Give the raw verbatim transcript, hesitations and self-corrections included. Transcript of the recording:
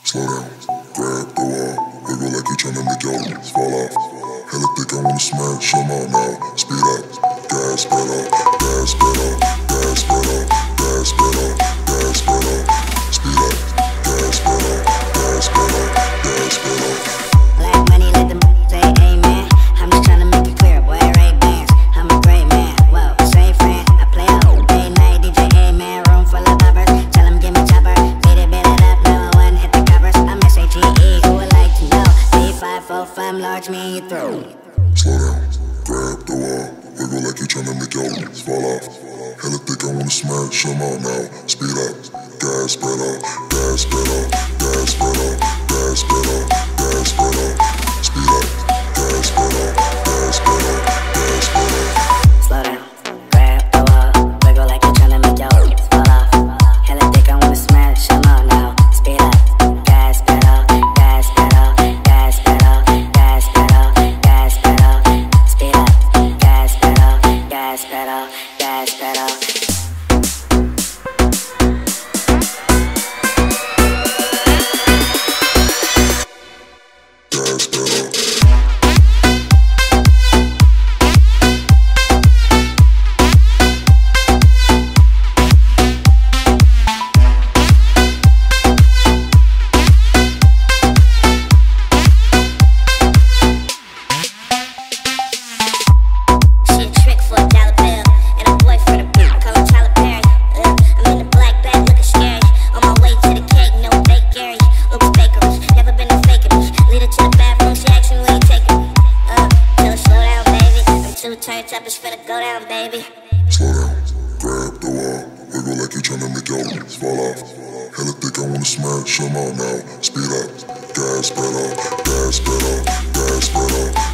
Slow down, grab the wall, wiggle like you tryna make your lips fall off. Hella thick, I wanna smash them all now. Speed up, gas pedal, gas pedal, gas pedal, gas pedal, gas pedal. Speed up, gas pedal, gas pedal, gas pedal. Black money, let them say amen. I'm just tryna make it clear, boy, Ray-Bans. I'm a great man, whoa, same friend. I play out day night, D J A-man, room full of boppers. Tell them give me chopper, beat it, beat it up, number one, hit the covers. I'm S A G E, who would like to know? three five four five, large me through. Slow down, grab the wall, wiggle like you tryna make your lips fall off. Hella thick, I wanna smash them all now. Speed up, gas pedal, gas pedal, gas pedal, gas pedal, gas pedal. Speed up, gas pedal, gas pedal, gas pedal. Slow down, grab the wall, wiggle like you're tryna make your lips fall off. Hella thick, I wanna smash them all now. Speed up, gas pedal, gas pedal, gas pedal, gas pedal, gas pedal. Speed up, gas pedal, gas pedal, gas pedal. Gas pedal. She a trick for a dollar bill, and a boy for the bill. Call him Tyler Perry. Uh, I'm in the black bag looking scary. On my way to the cake, no bake Gary. Oops, bakery, never been a faker. Lead her to the bathroom, she asking where you taking me. Uh, tell her slow down, baby. Them two turntables finna go down, baby. Slow down, grab the wall, wiggle like you tryna make your lips fall off. Hella thick, I wanna smash them all now. Speed up, gas pedal, gas pedal, gas pedal.